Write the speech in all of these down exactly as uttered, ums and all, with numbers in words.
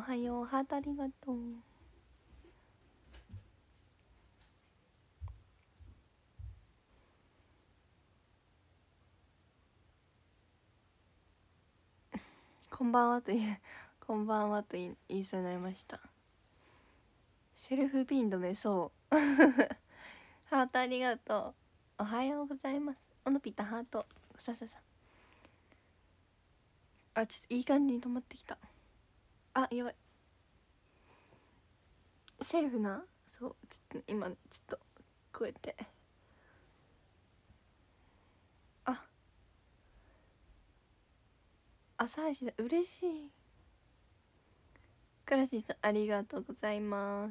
はよう、ハートありがとう。こんばんはと言いこんばんはと言い言いそうになりました。セルフピン止め、そうハートありがとう。おはようございます。おのぴたハートさささ。あ、ちょっといい感じに止まってきた。あ、やばい。セルフな、そうちょっと今ちょっとこうやってあ朝一だ、嬉しい。クラシーさんありがとうございます。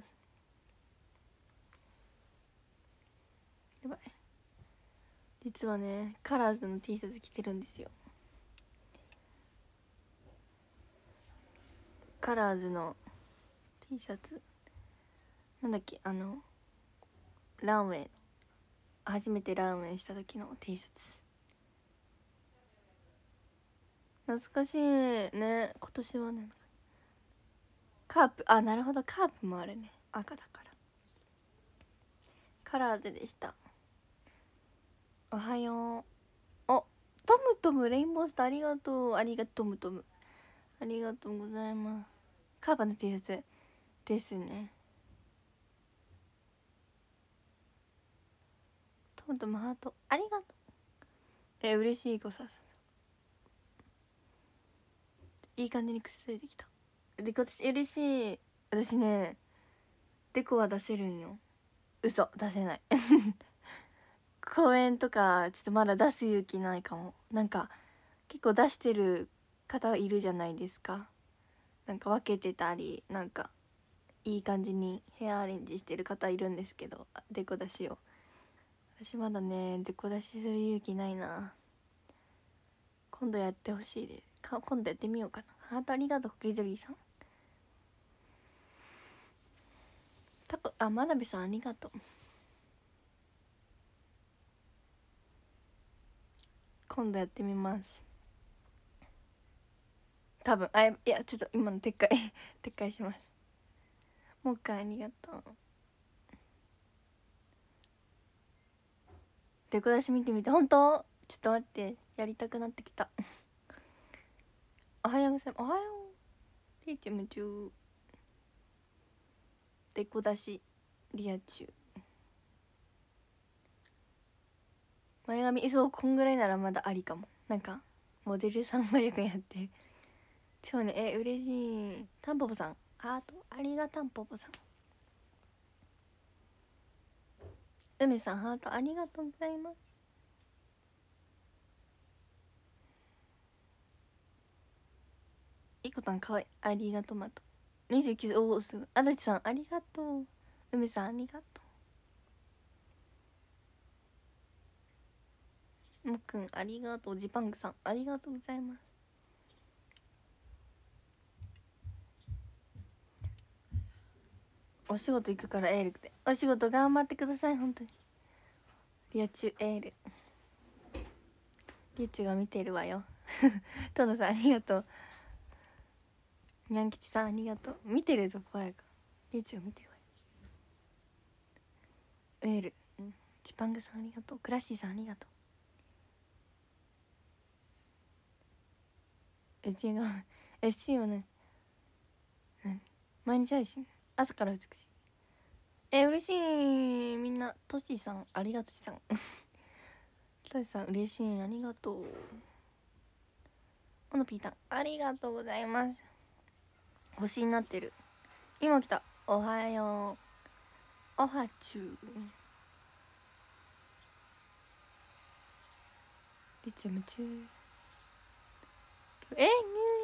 やばい、実はねカラーズの T シャツ着てるんですよ。カラーズの T シャツなんだっけ、あのランウェイ、初めてランウェイした時の T シャツ、懐かしいね。今年はねカープ、あ、なるほど、カープもあるね、赤だから。カラーズでした。おはよう。お、トムトムレインボースターありがとう。ありがとうトムトム、ありがとうございます。カーパの T シャツですね。トムトムハートありがとう。え、嬉しい子さ、いい感じに癖ついてきた。で、私嬉しい。私ねデコは出せるんよ。嘘、出せない公演とかちょっとまだ出す勇気ないかも。なんか結構出してる方いるじゃないですか。なんか分けてたり、なんかいい感じにヘアアレンジしてる方いるんですけど、デコ出しを。私まだねデコ出しする勇気ないな。今度やってほしいです。か今度やってみようかな。ハートありがとう、コキズリーさん。たこあ、まなべさんありがとう。今度やってみます。多分あ、いやちょっと今の撤回撤回します。もう一回ありがとう。デコ出し見てみて、本当ちょっと待って、やりたくなってきたおはようございます。おはよう。リーチ夢中。デコ出しリア中。前髪、そう、こんぐらいならまだありかも。なんかモデルさんもよくやってる。超ね、え、嬉しい。タンポポさんハートありがたんぽぽさん。梅さんハートありがとうございます。いこたんかわいい、ありがとう。またにじゅうきゅう、おおすぐ。あだちさんありがとう。梅さんありがとう。もっくんありがとう。ジパングさんありがとうございます。お仕事行くからエールで、お仕事頑張ってください。本当にリアチュエール、リュウチュが見てるわよトノさんありがとう。にゃん吉さんありがとう。見てるぞ小やか、リュウチュが見てるわよ。エール、うん、ジパングさんありがとう。クラッシーさんありがとう。え、違う。え、シーはね、何毎日配信、朝から美しい。え、嬉しい。みんなトシさんありがとう。さんトシさん嬉しい、ありがとう。おのぴーたんありがとうございます。星になってる。今来た。おはよう。おはちゅう。リチ夢中。え、入院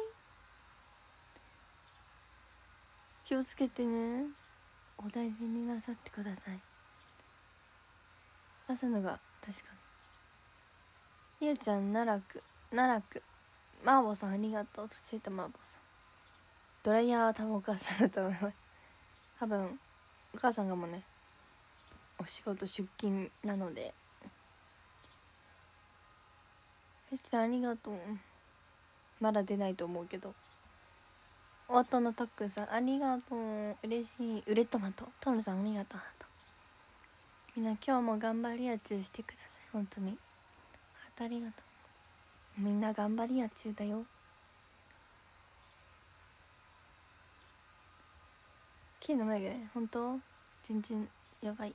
気をつけてね。お大事になさってください。朝のが確かに。ゆうちゃん奈落奈落マーボーさんありがとう。教えたマーボーさん。ドライヤーは多分お母さんだと思います。多分お母さんがもうねお仕事出勤なので。えしちゃんありがとう。まだ出ないと思うけど夫のたっくんさんありがとう、嬉しい。ウレトマトトムさんありがとう。みんな今日も頑張りやちゅうしてください。本当にありがとう。みんな頑張りやちゅうだよ。キーの眉毛本当全然やばい。ちょ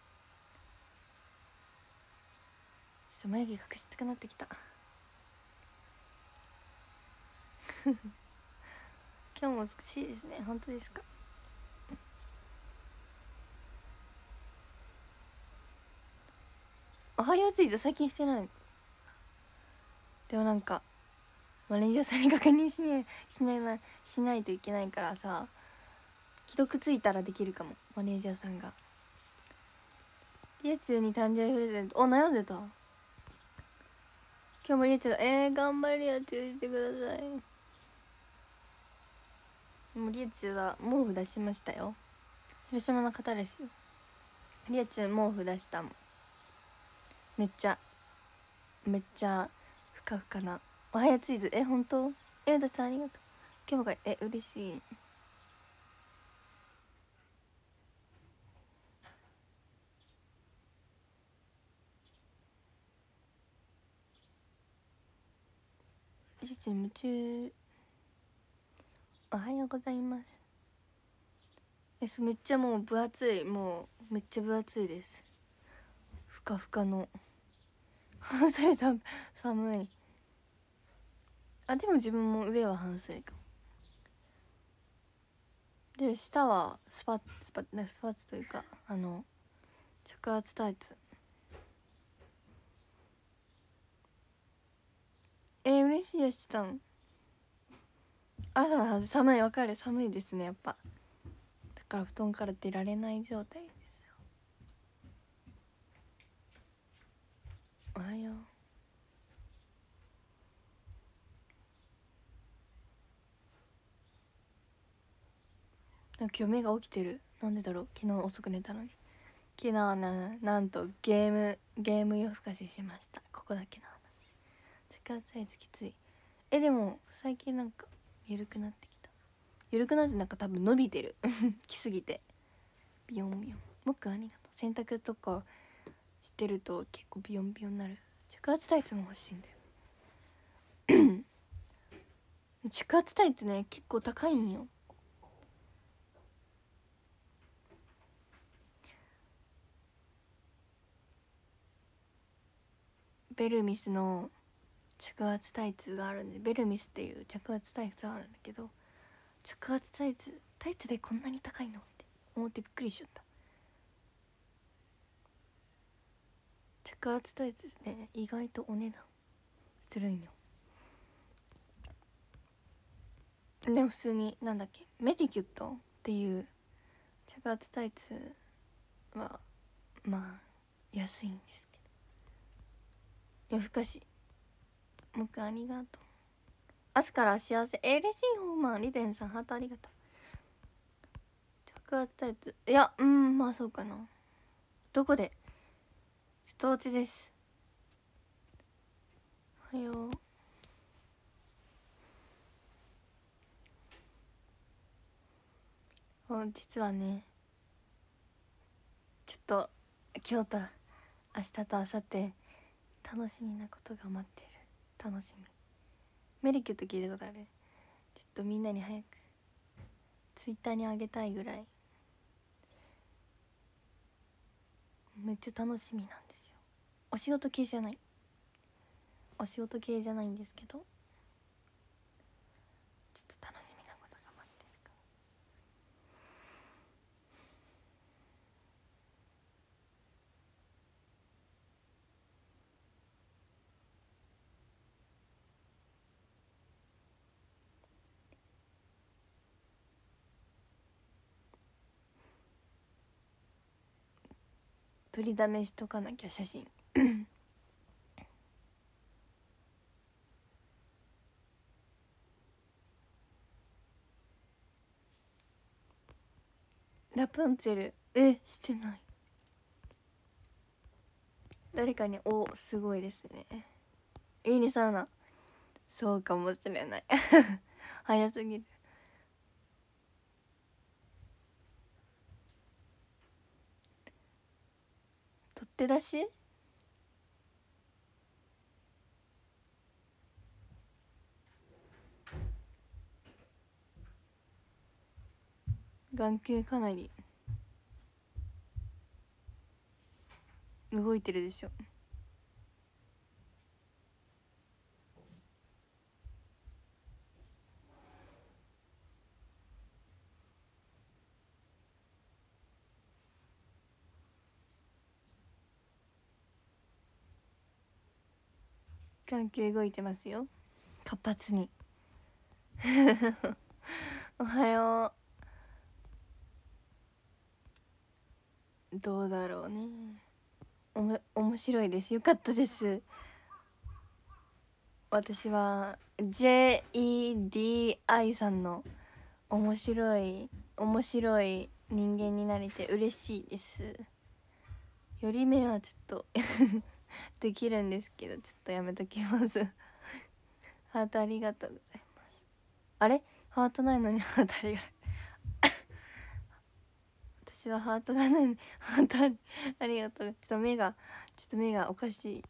っと眉毛隠したくなってきた今日も美しいですね。本当ですか。おはようツイート最近してない。でもなんかマネージャーさんに確認しないしないなしないといけないからさ、既読ついたらできるかも。マネージャーさんがリエチュウに誕生日プレゼント。お悩んでた。今日もリエチュウえー、頑張りやチュウしてください。もうリエチュウは毛布出しましたよ。広島の方ですよ。リエチュウ毛布出したもん。めっちゃめっちゃふかふかな。おはやツイーズえ本当えださんありがとう。今日がえ嬉しい。リエチュウ夢中。おはようございます。えそめっちゃもう分厚い。もうめっちゃ分厚いです。ふかふかの半袖だ。寒い。あでも自分も上は半袖かも。で下はスパッスパッスパッツというかあの着圧タイツ。えー、嬉しいやしたん。朝寒い。わかる。寒いですねやっぱ。だから布団から出られない状態ですよ。おはよう。今日目が起きてる。なんでだろう。昨日遅く寝たのに。昨日ねなんとゲームゲーム夜更かししました。ここだけの話。着圧サイズきつい。えでも最近なんか緩くなってきた。緩くなってなんか多分伸びてる着すぎてビヨンビヨン。もっくんありがとう。洗濯とかしてると結構ビヨンビヨンになる。着圧タイツも欲しいんだよ着圧タイツね結構高いんよ。ベルミスの着圧タイツがあるんで、ベルミスっていう着圧タイツがあるんだけど、着圧タイツタイツでこんなに高いのって思ってびっくりしちゃった。着圧タイツね意外とお値段するんよ。でも普通になんだっけメディキュットっていう着圧タイツはまあ安いんですけど。夜更かしもくありがとう。明日から幸せえー、嬉しい。ホーマンリデンさんハートありがとう。着圧タイツいやうんまあそうかな。どこでストーチです。おはよう。実はねちょっと今日と明日と明後日楽しみなことが待ってる。楽しみ。メリキュット聞いたことある？ちょっとみんなに早くツイッターにあげたいぐらいめっちゃ楽しみなんですよ。お仕事系じゃないお仕事系じゃないんですけど、ちょっと楽しみなことが待ってるから。取りだめしとかなきゃ写真ラプンツェルえしてない。誰かにおすごいですね。いいねサウナそうかもしれない早すぎる。 手出し眼球かなり動いてるでしょ。眼球動いてますよ、活発におはよう。どうだろうね。おも面白いです。よかったです。私は ジェイディーアイ さんの面白い面白い人間になれて嬉しいです。より目はちょっとできるんですけど、ちょっとやめときますハートありがとうございます。あれハートないのにハートありがとう私はハートがないのにハートありありがとう。ちょっと目がちょっと目がおかしい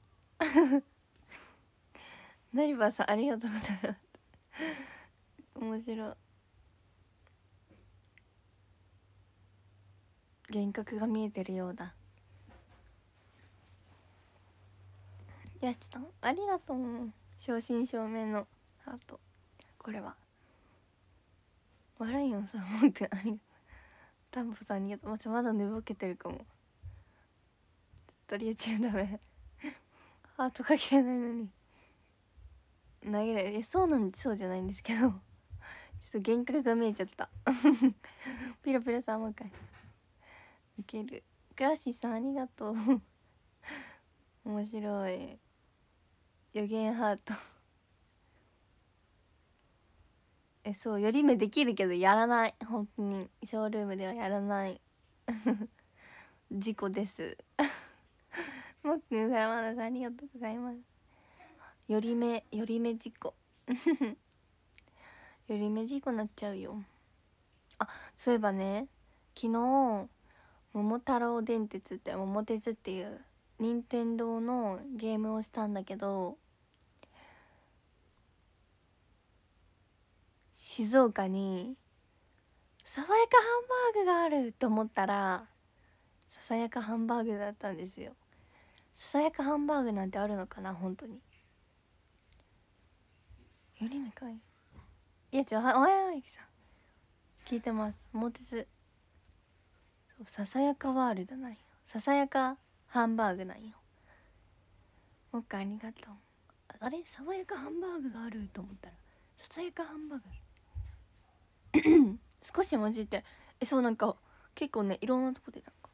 ナリバーさんありがとうございます面白い。幻覚が見えてるようだ。やちたんありがとう。正真正銘のハート。これはワライオンさんもくんありがとう。タンポさんありがとう。まだ寝ぼけてるかも。とりあえずダメハートかけれないのに投げない。えそうなんそうじゃないんですけどちょっと幻覚が見えちゃったピロピロさんもう一回ウケる。クラッシーさんありがとう面白い。予言ハートえそう寄り目できるけどやらない。本当にショールームではやらない事故ですもっくんさらまださんありがとうございます。寄り目寄り目事故寄り目事故なっちゃうよ。あそういえばね昨日桃太郎電鉄って桃鉄っていう任天堂のゲームをしたんだけど、静岡に爽やかハンバーグがあると思ったらささやかハンバーグだったんですよ。ささやかハンバーグなんてあるのかな本当に。よりめかいいやちょおはようさん聞いてます。桃鉄ささやかワールドなんよ。ささやかハンバーグなんよ。もう一回ありがとう。あれ爽やかハンバーグがあると思ったらささやかハンバーグ少し混じってえそうなんか結構ねいろんなとこでなんか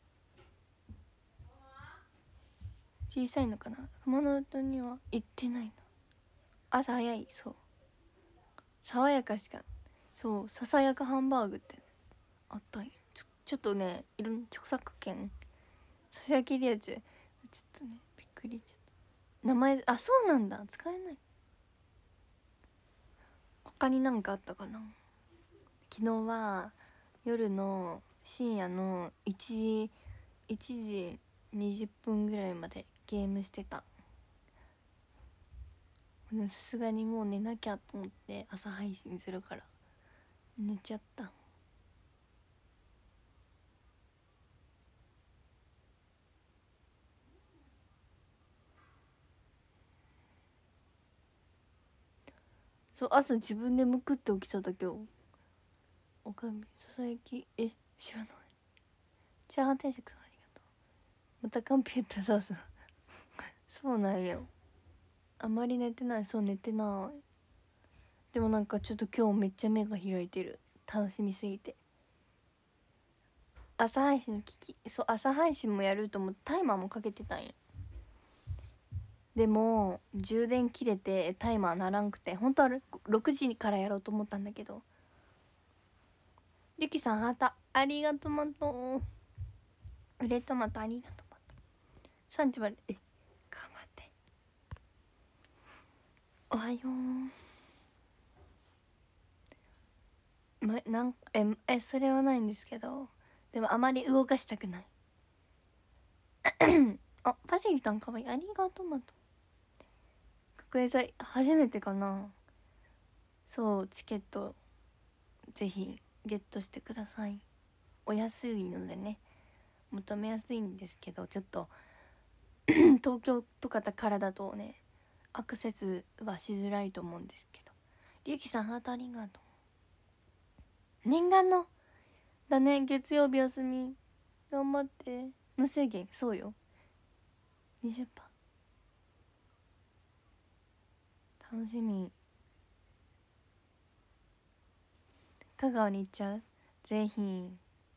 小さいのかな。熊本には行ってないな。朝早い。そう爽やかしかそうささやかハンバーグってあったんよ。ちょちょっとねいろんな著作権ささやきるやつちょっとねびっくりしちゃった名前。あそうなんだ使えない。他になんかあったかな。昨日は夜の深夜のいちじいちじにじゅっぷんぐらいまでゲームしてた。さすがにもう寝なきゃと思って朝配信するから寝ちゃった。そう朝自分でむくって起きちゃった今日。おかみささやきえ知らない。チャーハン定食さんありがとう。またカンピューターそうそうそうなんよ。あまり寝てない。そう寝てない。でもなんかちょっと今日めっちゃ目が開いてる。楽しみすぎて。朝配信の聞きそう朝配信もやると思ってタイマーもかけてたんや。でも充電切れてタイマーならんくて本当はろくじからやろうと思ったんだけど。ゆきさんハートありがとう。まとうれトマトありがとう。さんじまでえ頑張っておはよう。ま、なんええそれはないんですけどでもあまり動かしたくないあ、パシリさんかわいい、ありがとう。まと学園祭初めてかな。そう、チケットぜひゲットしてください。お安いのでね、求めやすいんですけど、ちょっと東京とかからだとねアクセスはしづらいと思うんですけど。りゆきさんハートありがとう。念願のだね、月曜日休み頑張って。無制限、そうよ。 にじゅっパーセント 楽しみ。香川に行っちゃう。ぜひ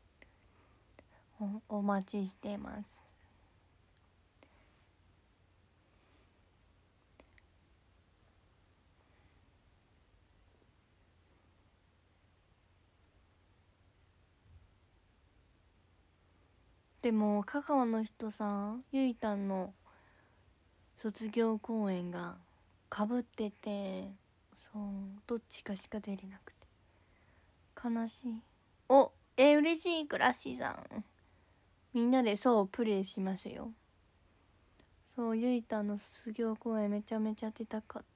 おお待ちしてます。でも香川の人さ、ゆいたんの卒業公演がかぶってて、そうどっちかしか出れなくて悲しい。おえー、嬉しい。クラッシーさん、みんなでそうプレイしますよ。そう、ゆいたんの卒業公演めちゃめちゃ出たかった。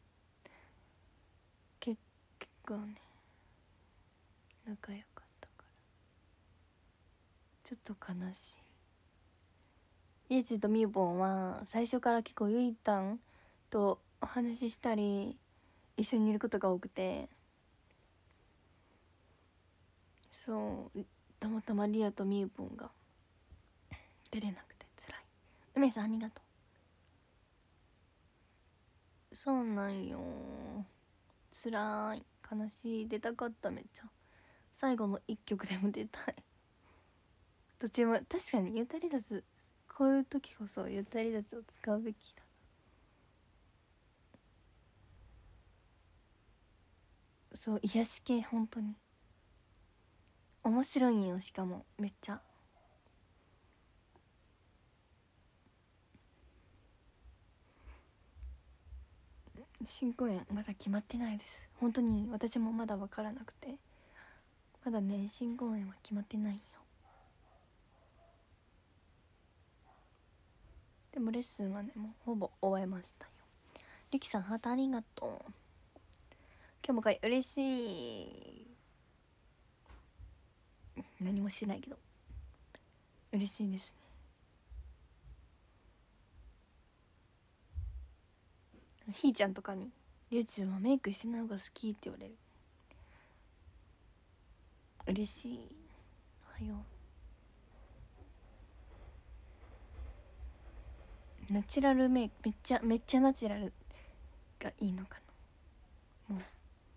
結構ね仲良かったからちょっと悲しい。イエチとみーぽんは最初から結構ゆいたんとお話ししたり一緒にいることが多くて、そうたまたまリアとみーぽんが出れなくて辛い。梅さんありがとう。そうなんよ、辛い、悲しい。出たかった、めっちゃ。最後の一曲でも出たい。どっちも確かにゆったりだつ、こういう時こそゆったりだつを使うべきだ。そう、癒し系本当に面白いんよ。しかもめっちゃ新公演まだ決まってないです。本当に私もまだ分からなくて、まだね新公演は決まってないんよ。でもレッスンはねもうほぼ終えましたよ。りきさんハートありがとう。今日もかい嬉しい。何もしてないけど嬉しいですね。ひーちゃんとかに「りゅうちゅんはメイクしてない方が好き」って言われる。嬉しい。おはよう。ナチュラルメイクめっちゃめっちゃナチュラルがいいのかな。も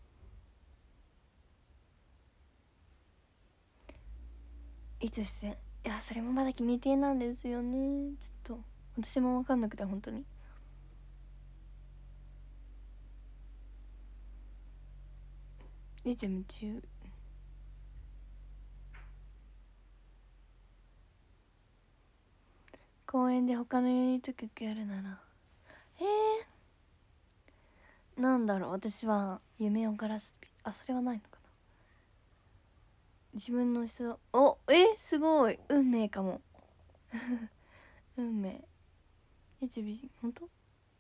ういつ出演、いやそれもまだ決め手なんですよね。ちょっと私も分かんなくて本当に。りゅうちゃん夢中。公園で他のユニット曲やるならえー、なんだろう。私は夢をガラス、あそれはないのかな。自分の人、おえすごい運命かも運命。リュウチュ美人本当。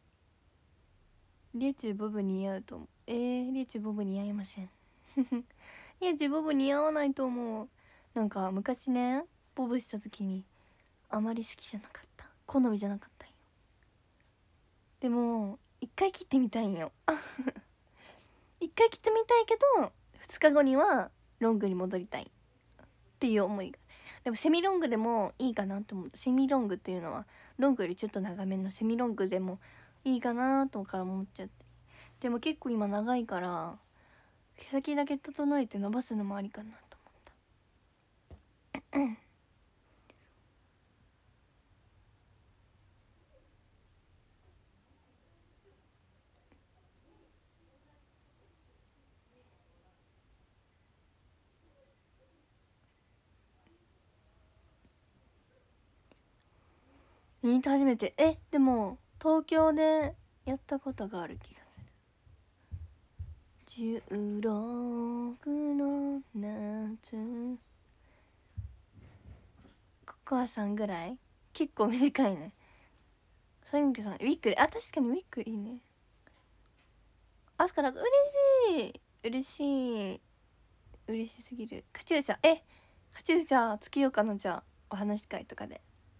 リュウチュボブ似合うと思う。えー、リュウチュボブ似合いませんリュウチュボブ似合わないと思う。なんか昔ねボブした時にあまり好きじゃなかった、好みじゃなかったんよ。でも一回切ってみたいんよ一回切ってみたいけどふつかごにはロングに戻りたいっていう思いが。でもセミロングでもいいかなと思った。セミロングっていうのはロングよりちょっと長めのセミロングでもいいかなとか思っちゃって。でも結構今長いから毛先だけ整えて伸ばすのもありかなと思ったユニット初めて。えでも東京でやったことがある気がする。じゅうろくの夏ココアさんぐらい結構短いね。ソニックさんウィッグで、あ、確かにウィッグいいね。あすから嬉しい嬉しい嬉しすぎる。カチューシャ、えカチューシャつけようかな。じゃあお話し会とかで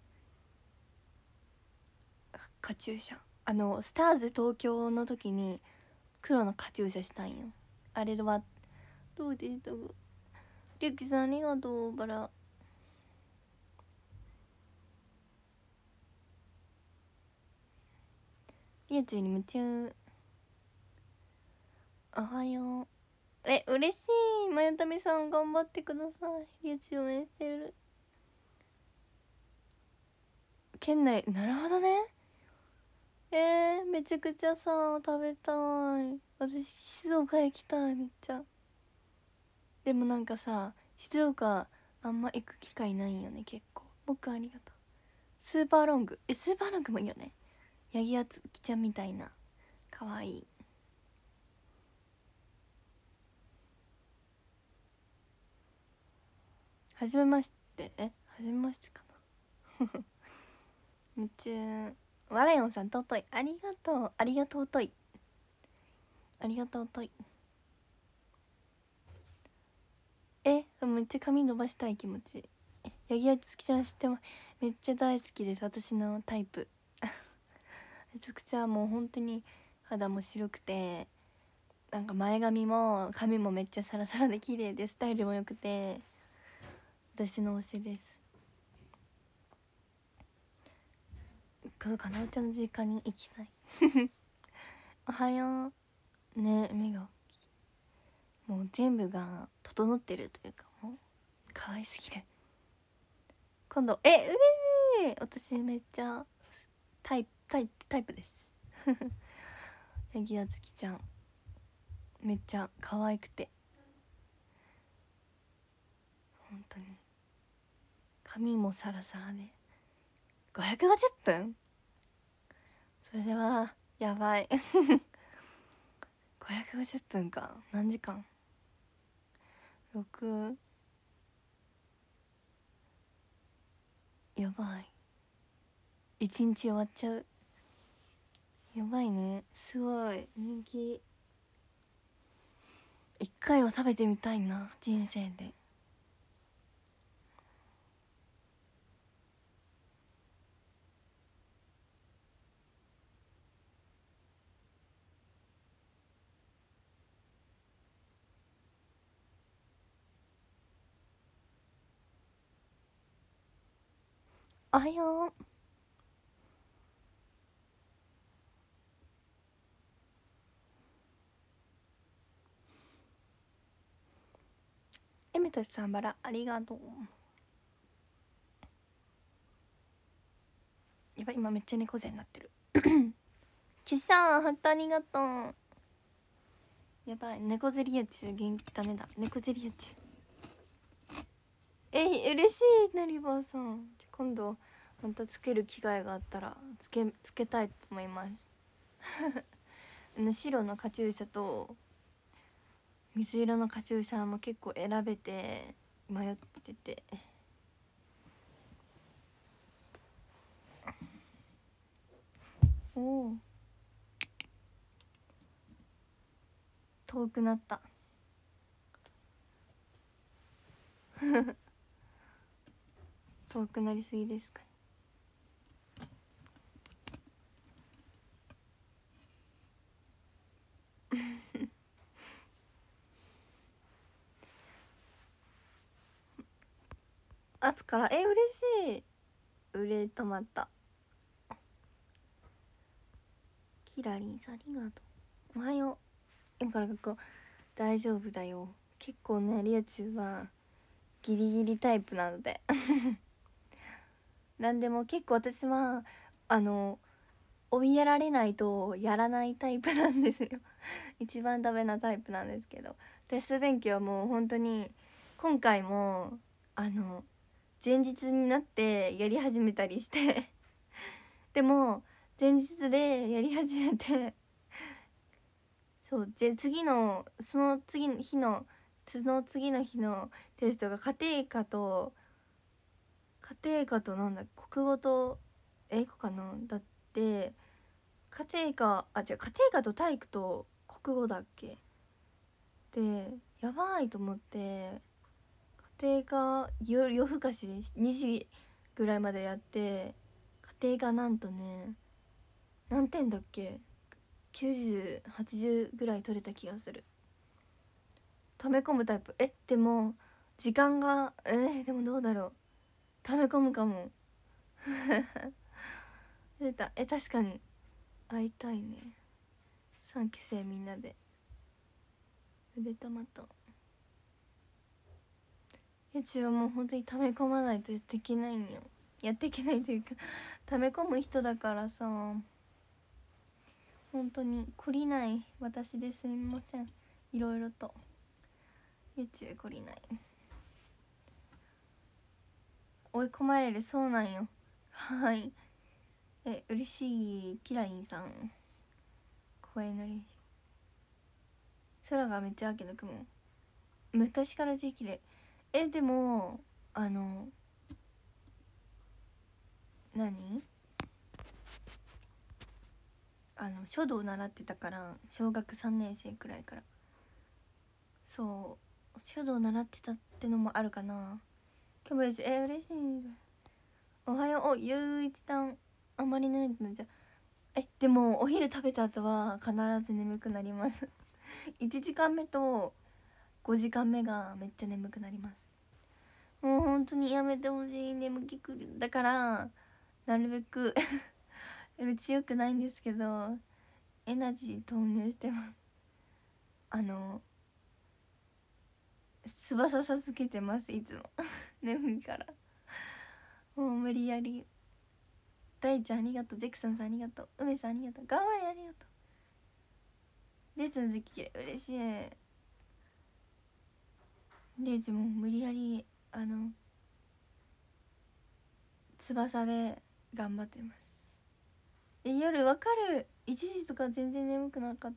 カチューシャ、あのスターズ東京の時に黒のカチューシャしたんよ。あれはどうでしたか。りゅうきさんありがとう。バラりゅうちに夢中。おはよう。え嬉しい。まゆたみさん頑張ってください。りゅうち応援してる。県内、なるほどね。えー、めちゃくちゃさ食べたい。私静岡行きたいめっちゃ。でもなんかさ静岡あんま行く機会ないんよね結構。僕ありがとう。スーパーロング、えスーパーロングもいいよね。八木あつきちゃんみたいなかわいい。はじめまして。えはじめましてかな夢中。ワラヨンさん尊いありがとう。ありがとうといありがとうとい。えめっちゃ髪伸ばしたい気持ち。八木あつきちゃん知ってます。めっちゃ大好きです。私のタイプめちゃくちゃもう本当に肌も白くて、なんか前髪も髪もめっちゃサラサラで綺麗でスタイルも良くて私の推しです。今日かなおちゃんの実家に行きたいおはようね。目がもう全部が整ってるというかもう可愛すぎる。今度え嬉しい。私めっちゃタイプタイプタイプです八木あつきちゃんめっちゃ可愛くて本当に髪もサラサラでごひゃくごじゅっぷん。それはやばいごひゃくごじゅっぷんか。何時間。ろくやばい。いちにち終わっちゃう。やばいね。すごい人気。一回は食べてみたいな人生で。おはよう。エメトシさんバラありがとう。やばい今めっちゃ猫背になってるちっさんハットありがとう。やばい猫背リアチ元気ダメだ。猫背リアチえい嬉しい。なりばあさん今度またつける機会があったらつけつけたいと思いますあの白のカチューシャと水色のカチューシャも結構選べて迷ってておお遠くなった遠くなりすぎですかねあつからえ嬉しい。売れ止まった。キラリンさんありがとう。おはよう。今から学校大丈夫だよ。結構ねリアチュはギリギリタイプなのでなんでも結構私はあの追いやられないとやらないタイプなんですよ一番ダメなタイプなんですけど、テスト勉強はもう本当に今回もあの前日になってやり始めたりしてでも前日でやり始めてそうで次のその次の日のその次の日のテストが家庭科と家庭科となんだ国語と英語かなだって。家庭科あ違う家庭科と体育と国語だっけで、やばいと思って、家庭科夜夜更かしでにじぐらいまでやって、家庭科なんとね何点だっけ、きゅうじゅうはちじゅうぐらい取れた気がする。溜め込むタイプ。えでも時間がえー、でもどうだろう、溜め込むかも出た。え確かに会いたいね、さんき生みんなで。ゆで卵とうちはもう本当に溜め込まないとやっていけないんよ。やっていけないというか溜め込む人だからさ、本当に懲りない私ですみません。いろいろと YouTube 懲りない、追い込まれる。そうなんよ。はい。え嬉しい。キラリンさん声の練習。空がめっちゃ秋の雲、昔から字綺麗。えでもあの何あの書道習ってたから、小学さんねん生くらいから。そう書道習ってたってのもあるかな。今日もです。え嬉しい。おはよう。おゆういちさんあんまり寝ないってなっちゃう。えでもお昼食べた後は必ず眠くなりますいちじかんめとごじかんめがめっちゃ眠くなります。もう本当にやめてほしい、眠気くる。だからなるべく強くないんですけどエナジー投入してます。あの翼授けてますいつも眠いからもう無理やり。大ちゃんありがとう、ジェクソンさんありがとう、梅さんありがとう、頑張れありがとう。レッツの時期嬉しい。レイジも無理やりあの翼で頑張ってます。え夜わかる、いちじとか全然眠くなかった。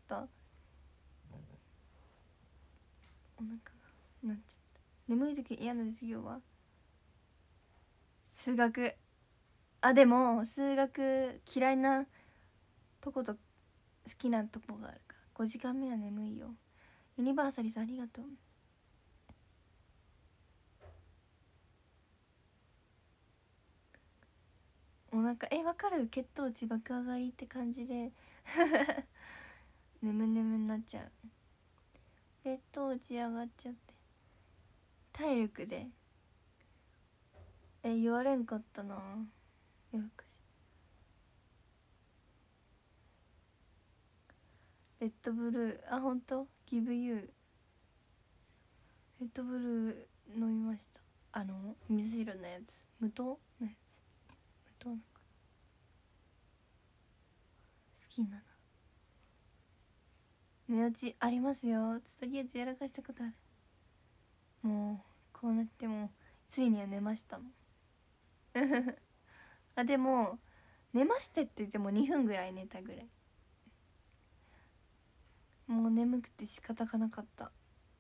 お腹がなっちゃった。眠い時嫌な授業は数学。あでも数学嫌いなとこと好きなとこがあるからごじかんめは眠いよ。ユニバーサリーさんありがとう。お腹えわかる、血糖値爆上がりって感じで眠眠になっちゃう。血糖値上がっちゃって体力でえ言われんかったな。よくしレッドブルー、あほんとギブユー。レッドブルー飲みました。あの水色のやつ、無糖のやつ、無糖なんか好きなの。寝落ちありますよ。とりあえずやらかしたことある。もうこうなってもついには寝ましたもんあでも寝ましてって言ってもにふんぐらい寝たぐらい。もう眠くて仕方がなかった。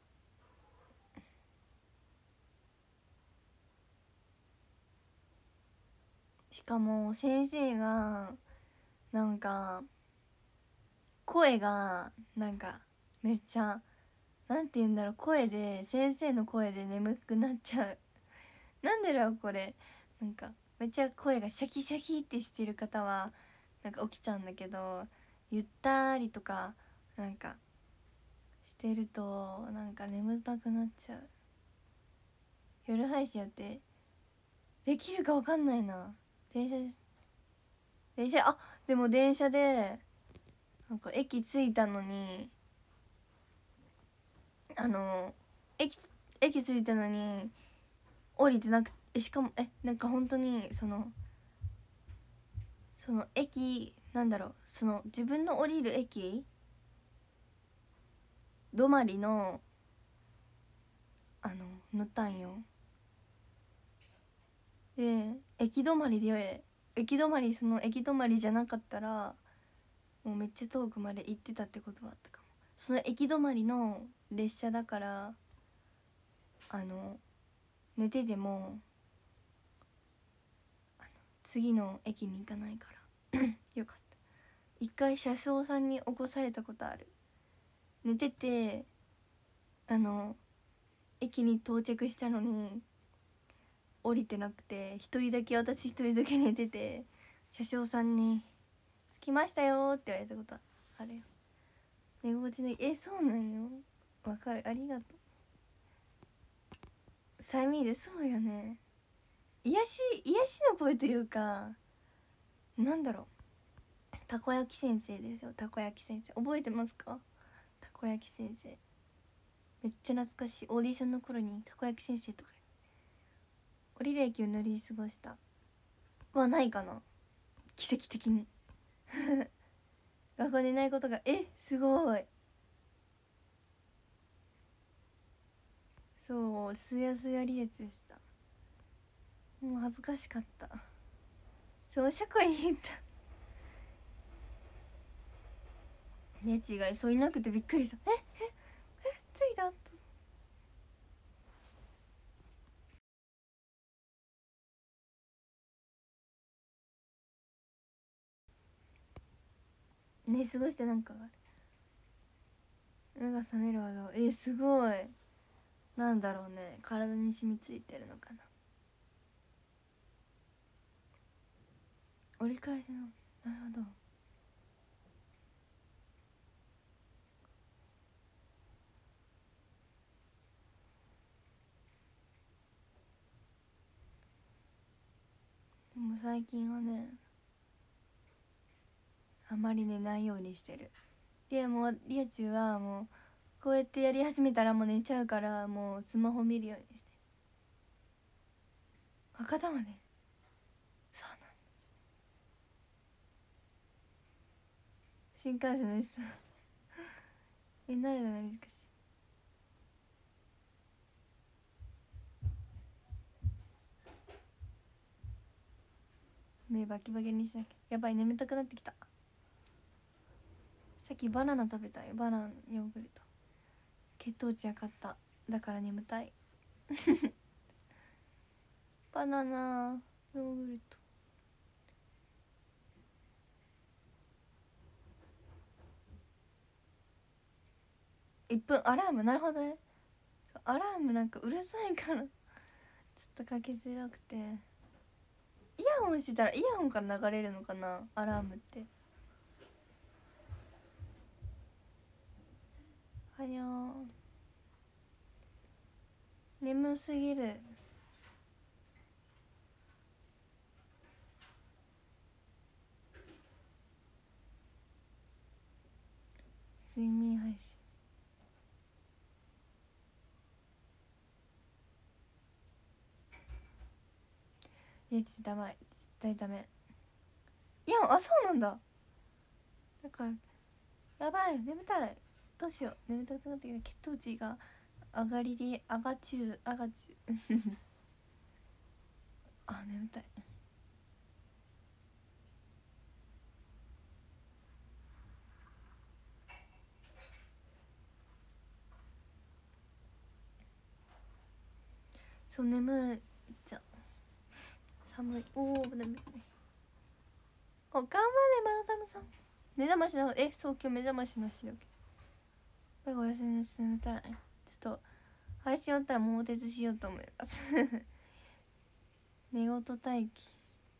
しかも先生がなんか声がなんかめっちゃなんて言うんだろう、声で先生の声で眠くなっちゃうなんでだろうこれ。なんかめっちゃ声がシャキシャキってしてる方はなんか起きちゃうんだけど、ゆったりとかなんかしてるとなんか眠たくなっちゃう。夜配信やってできるかわかんないな。電車で電車あでも電車でなんか駅着いたのにあの駅駅着いたのに降りてなくて、しかもえなんか本当にそのその駅なんだろう、その自分の降りる駅止まりのあの乗ったんよ。で駅止まりで駅止まりその駅止まりじゃなかったらもうめっちゃ遠くまで行ってたってことはあったかも。その駅止まりの列車だからあの寝てでも次の駅に行かないからよかった。一回車掌さんに起こされたことある。寝ててあの駅に到着したのに降りてなくて、一人だけ私一人だけ寝てて、車掌さんに「来ましたよ」って言われたことあるよ。寝心地のいい。え、そうなんよ。わかる、ありがとう。催眠でそうよね。癒し癒しの声というか、なんだろう、たこ焼き先生ですよ。たこ焼き先生覚えてますか？たこ焼き先生めっちゃ懐かしい。オーディションの頃にたこ焼き先生とか降りる駅を乗り過ごしたはないかな、奇跡的に学校でないことが、え、すごい。そう、すやすやりやつした。もう恥ずかしかった。そう、社会に行ったね。違い、そういなくてびっくりした。えええ、ついだと。寝過ごしてなんかある。目が覚めるほど、え、すごい。なんだろうね、体に染みついてるのかな。折り返しの、なるほど。でも最近はね、あまり寝ないようにしてる。リアもリア中はもうこうやってやり始めたらもう寝ちゃうから、もうスマホ見るようにしてる。博多まで。そうなんだ。新幹線の人え、誰だな、難しい。目バキバキにしなきゃ。やばい、眠たくなってきた。さっきバナナ食べたよ。バナナヨーグルト。血糖値上がった。だから眠たいバナナヨーグルト。いっぷんアラーム。なるほどね。アラームなんかうるさいからちょっとかけづらくて、イヤホンしてたらイヤホンから流れるのかな、アラームって。はやー、眠すぎる。睡眠配信。いや、ちょっとダメ、絶対ダメ。いや、あ、そうなんだ。だからやばい、眠たい、どうしよう。眠たくなってきた。血糖値が上がりで上が中上が中あ、眠たい。そう、眠いじゃん。寒い。おお、眠い。お、頑張れマダムさん。目覚ましの、え、そう、今日目覚ましなしだけど、お休みのち眠たい。ちょっと配信終わったら猛鉄しようと思います寝言待機。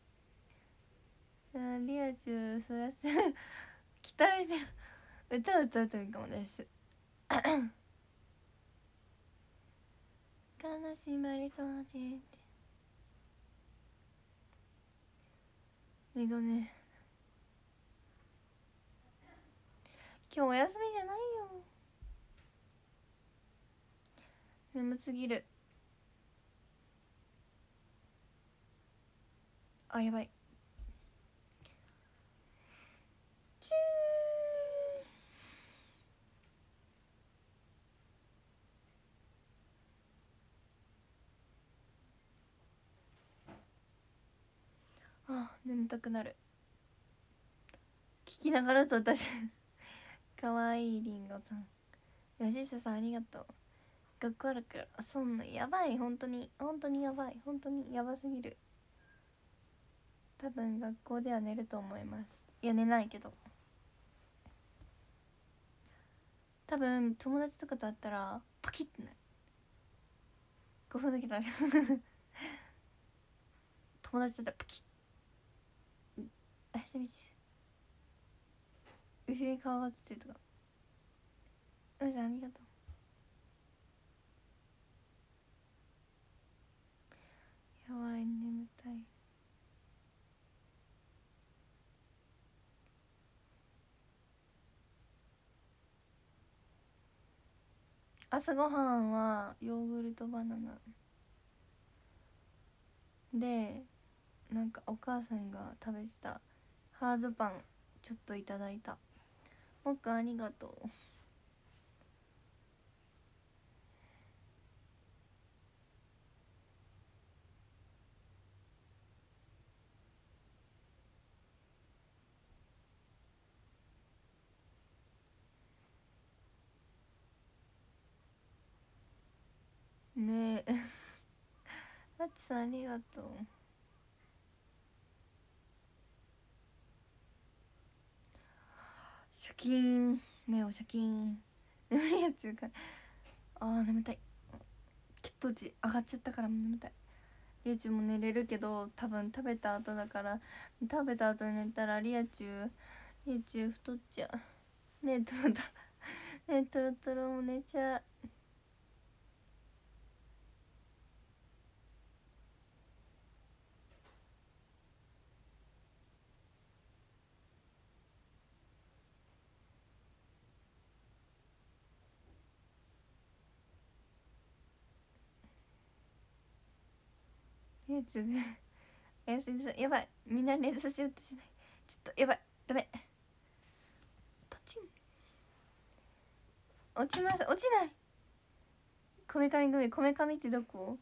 あ、リア充そやす期待してる。歌を歌うといいかもです悲しまれとじって二度ね。今日お休みじゃないよ。眠すぎる。あ、やばい。チュー。あ、眠たくなる。聞きながらと私かわいいりんごさん、吉下さんありがとう。学校あるから。そんなやばい、本当に本当にやばい、本当にやばすぎる。 多分学校では寝ると思います。いや寝ないけど、多分友達とかと会ったらパキッてなる。ごふんだけだめ友達だったらパキッ、あやすみち後ろに顔が映ってるとか、うみさんありがとう。やばい眠たい。朝ごはんはヨーグルトバナナで、なんかお母さんが食べてたハードパンちょっといただいた。もっくんありがとう。ねえあっちさんありがとう。シャキーン、目をシャキーン。眠いやつか。あー眠たい。血糖値上がっちゃったからもう眠たい。リアチュウも寝れるけど多分食べた後だから、食べた後に寝たらリアチュウリアチュウ太っちゃう。目トロトロ目トロトロも寝ちゃう。リアチュウおやすみなさい。やばい、みんな寝させようとしない。ちょっとやばい、ダメ。パチン落ちます。落ちない。こめかみ組、こめかみってどこ？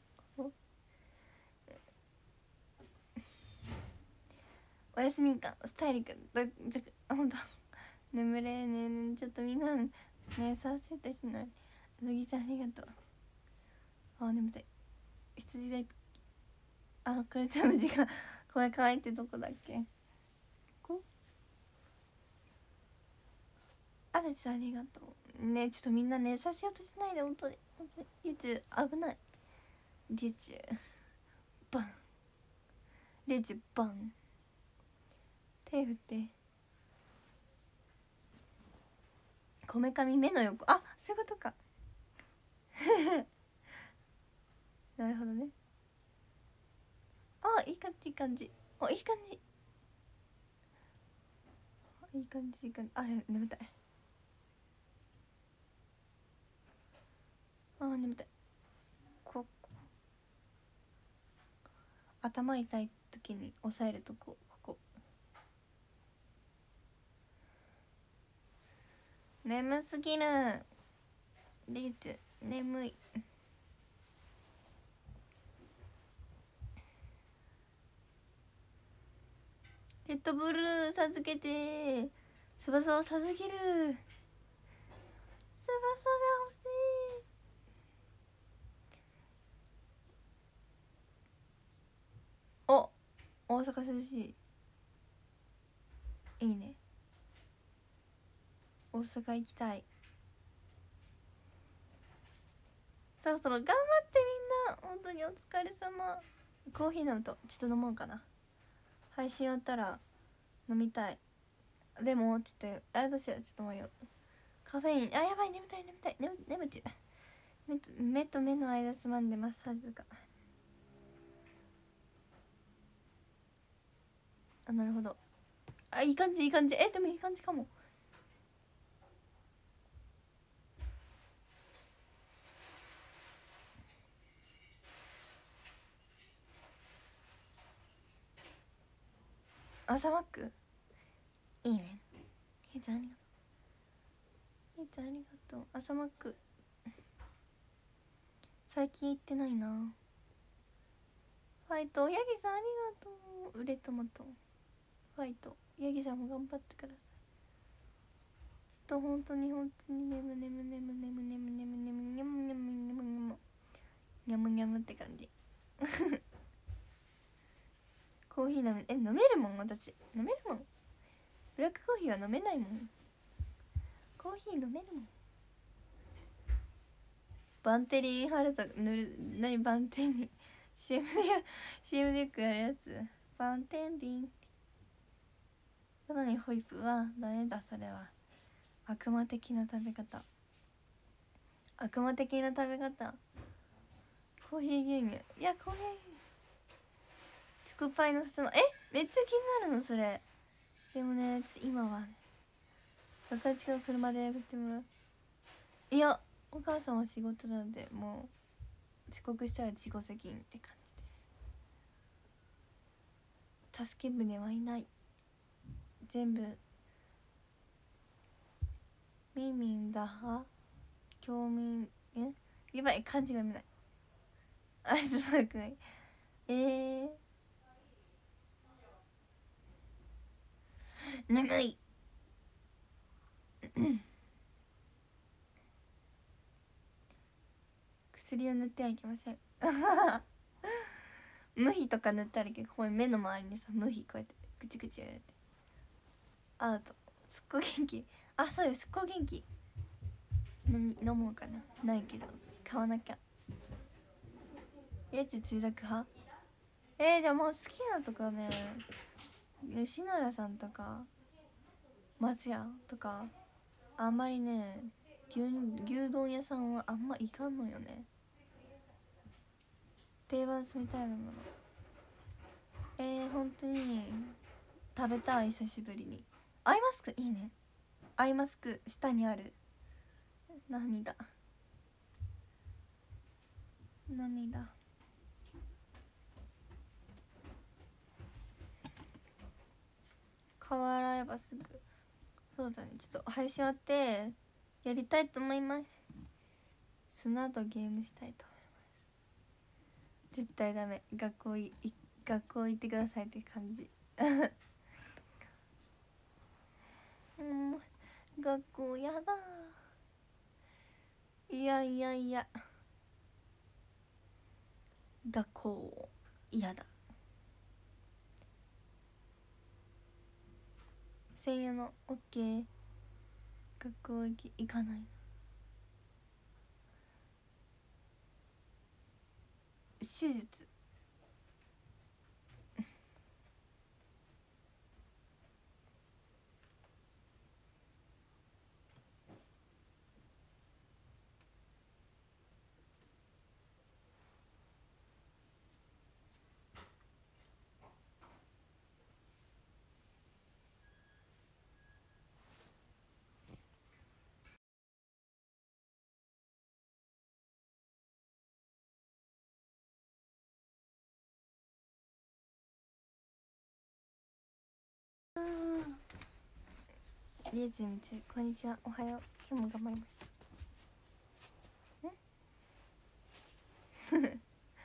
おやすみかスタイルかだだあほんと眠れね。ちょっとみんなねさせてしない。うさぎさんありがとう。あ眠たい。羊がいっあこれちゃん時間こめかみってどこだっけ？こあらちさんありがとうね。ちょっとみんな寝させようとしないで。本当に本当にリュウチュウ危ない。リュウチュウバン、リュウチュウバン、手振って。こめかみ目の横、あそういうことかなるほどね。あいい感じいい感じ。おいい感じいい感じいい感じ。あ眠たい。あ眠たい。ここ頭痛い時に押さえるとこ、ここ眠すぎる。リーチ眠い。レッドブル授けて翼を授ける。翼が欲しい。お大阪涼しい。いいね。大阪行きたい。そろそろ頑張ってみんな。本当にお疲れ様。コーヒー飲むとちょっと飲もうかな。配信終わったら飲みたい。でもちょっとあれどうしよう。ちょっともうよカフェインあやばい眠たい眠たい眠眠ちゅ目と目と目の間つまんでマッサージが。あなるほど。あいい感じいい感じ。えでもいい感じかも。朝マックいいね。ひーちゃんありがとう。ひーちゃんありがとう。朝マック最近行ってないな。ファイトヤギさんありがとう。ウレトマトファイトヤギさんも頑張ってください。ちょっと本当に本当に眠眠眠眠眠眠眠眠眠眠眠眠眠ニャムニャムって感じコーヒー飲飲めえ飲めるもん私飲めるもん。ブラックコーヒーは飲めないもん。コーヒー飲めるもん。バンテリン貼ると塗る何バンテリン シーエム で シーエム でよくやるやつバンテリン。なのにホイップはダメだ。それは悪魔的な食べ方。悪魔的な食べ方。コーヒー牛乳いやコーヒーチョコパイの質問えめっちゃ気になるのそれ。でもね今はね中近く車で送ってもらう。いやお母さんは仕事なんでもう遅刻したら自己責任って感じです。助け舟はいない。全部ミンミンだは教民えやばい漢字が見ない。あいつマークない。えー眠い薬を塗ってはいけません無比とか塗ったらいいけどここに目の周りにさ無比こうやってぐちぐちやられてアウト。すっごい元気。あそうですすっごい元気。飲み飲もうかな。ないけど買わなきゃ。やつ中毒派えー、でも好きなとかね吉野家さんとか松屋とかあんまりね 牛, 牛丼屋さんはあんまいかんのよね。定番みたいなものえー、本当に食べたい久しぶりに。アイマスクいいね。アイマスク下にある涙涙顔洗えばすぐ。そうだねちょっと配信終わってやりたいと思います。その後ゲームしたいと思います。絶対ダメ学校い学校行ってくださいって感じうん学校やだ。いやいやいや学校嫌だ。専用の OK 学校行き行かない。手術りえちみちこんにちはおはよう今日も頑張りましたん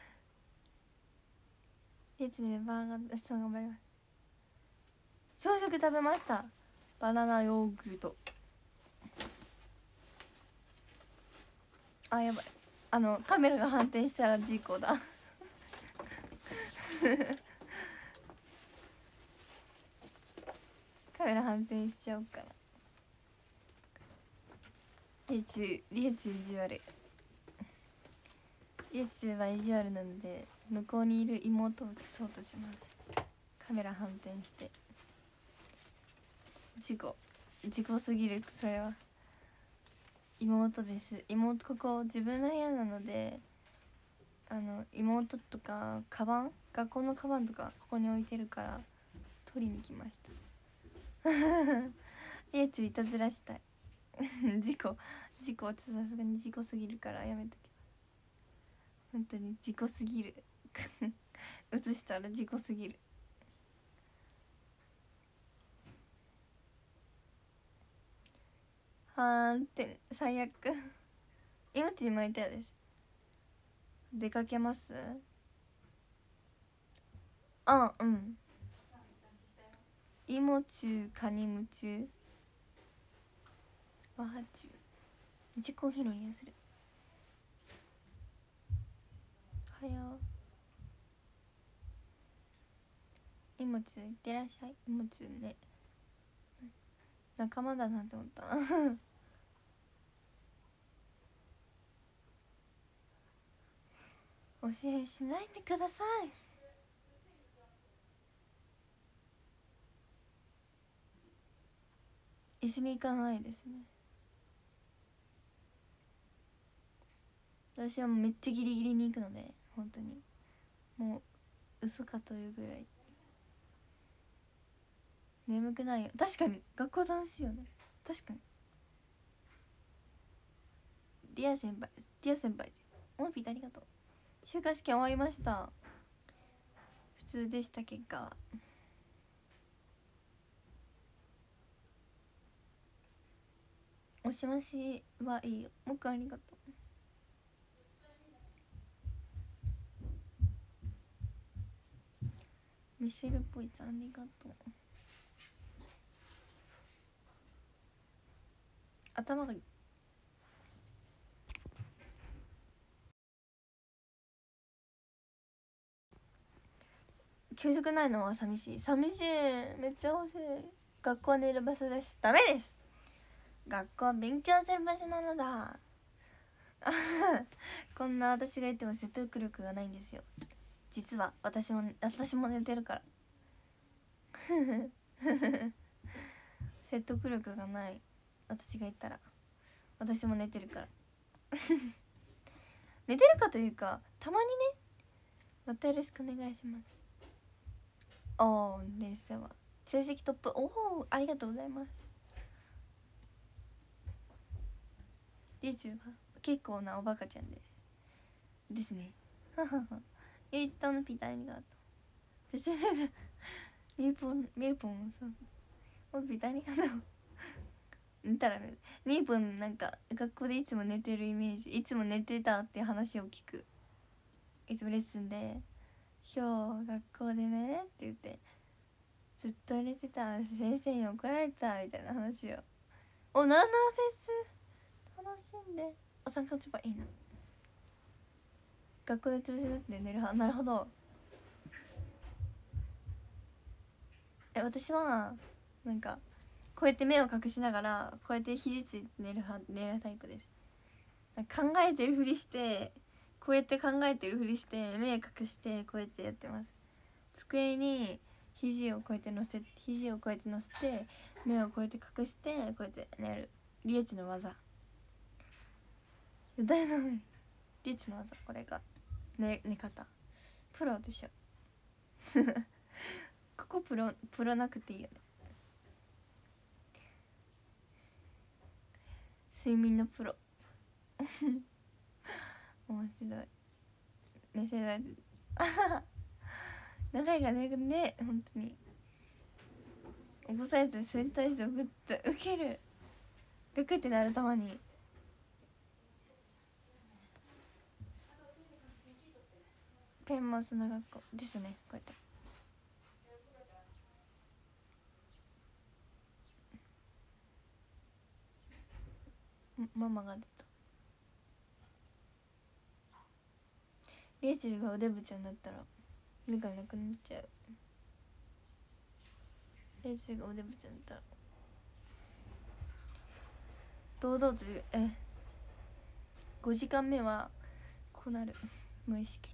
りえちみバーガーレストラン頑張ります。朝食食べました。バナナヨーグルト。あやばいあのカメラが反転したら事故だカメラ反転しちゃおうかな。リエチュリエチュ意地悪。リエチュは意地悪なので向こうにいる妹を消そうとします。カメラ反転して事故事故すぎる。それは妹です。妹ここ自分の部屋なのであの妹とかカバン学校のカバンとかここに置いてるから取りに来ましたリエチュいたずらしたい事故事故ちょっとさすがに事故すぎるからやめとけ。本当に事故すぎる映したら事故すぎる。はーんって最悪命に巻いたやです。出かけます。あうん芋中カニム中和ハ中めっちゃコーヒーの匂いする。はやいもちゅんいってらっしゃい。いもちゅんね、仲間だなって思った教えしないでください。一緒に行かないですね。私はめっちゃギリギリに行くので、本当にもう嘘かというぐらい眠くないよ。確かに学校楽しいよね。確かに。リア先輩、リア先輩オーピーありがとう。修化試験終わりました。普通でした。結果はおしましはいいよ。僕ありがとう。ミシェルポイさんありがとう。頭がいい。給食ないのは寂しい。寂しい。めっちゃ欲しい。学校は寝る場所です。ダメです。学校は勉強する場所なのだこんな私が言っても説得力がないんですよ。実は私も私も寝てるから説得力がない。私が言ったら私も寝てるから寝てるかというかたまにね。またよろしくお願いします。おーレースは成績トップ。おおありがとうございます。リュウチュウは結構なおバカちゃんでですねゆういちとのピーターありがとう。ミーポンミーポンさんおピーターありがとう寝たらね、ミーポンなんか学校でいつも寝てるイメージ。いつも寝てたって話を聞く。いつもレッスンで「今日学校でね」って言ってずっと寝てた、先生に怒られたみたいな話を。おナナフェス楽しんで。お参加ちょばいいな。学校で調子だって寝る派。なるほど。え私はなんかこうやって目を隠しながらこうやって肘ついて寝る派、寝るタイプです。考えてるふりしてこうやって考えてるふりして目隠してこうやってやってます。机に肘をこうやって乗せ肘をこうやって乗せて目をこうやって隠してこうやって寝る。リエチの技。大丈夫。リエチの技これが寝寝方。プロでしょここプロプロなくていいよね。睡眠のプロ面白い。寝せられて長いがねね本当に起こされてそれに対して送ってウケる。グクってなるたまに。ペンマスの学校ですね。こうやってママが出た。リエチュウがおデブちゃんだったら目がなくなっちゃう。リエチュウがおデブちゃんだったら堂々とえごじかんめはこうなる。無意識。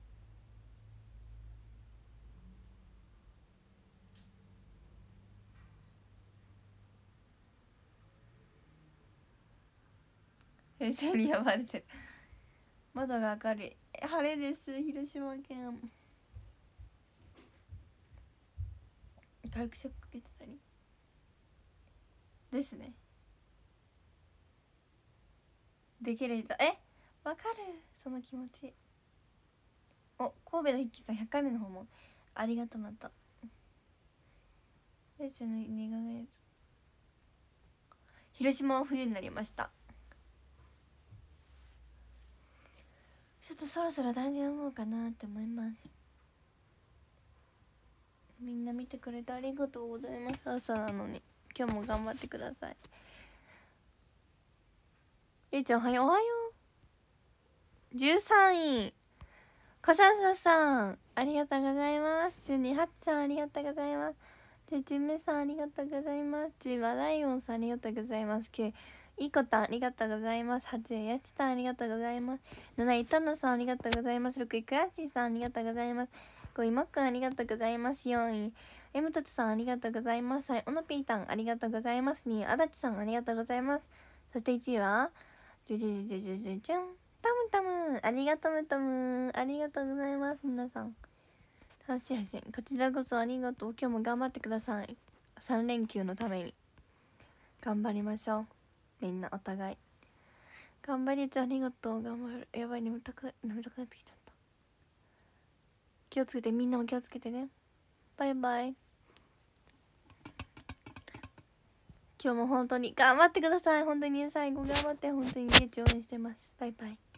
先生に呼ばれてる。窓が明るい。晴れです。広島県。軽くショック受けてたりですね。できる人えわかるその気持ち。お神戸のヒッキーさんひゃっかいめの訪問ありがとう。またですね。似顔絵広島は冬になりました。ちょっとそろそろ断じ飲もうかなって思います。みんな見てくれてありがとうございます。朝なのに今日も頑張ってください。りゅうちゃんおはよう。おはよう。じゅうさんいかさささんありがとうございます。じゅうにはちさんありがとうございます。じゅうじめさんありがとうございます。じゅうわライオンさんありがとうございます。きゅういいこたんありがとうございます。はちやちさんありがとうございます。なないとのさんありがとうございます。ろくいクラッシーさんありがとうございます。ごいもっくんありがとうございます。よんいエムトツさんありがとうございます。はい、おのぴーたんありがとうございます。にいあだちさんありがとうございます。そしていちいはじゅじゅじゅじゅじゅじゅんタムタムありがとむとむありがとうございます。皆さん楽しい配信こちらこそありがとう。今日も頑張ってください。さん連休のために頑張りましょう。みんなお互い頑張りつありがとう。頑張る。やばい、眠たく眠たくなってきちゃった。気をつけて、みんなも気をつけてね。バイバイ。今日も本当に頑張ってください。本当に最後頑張って、本当にゲッチ応援してます。バイバイ。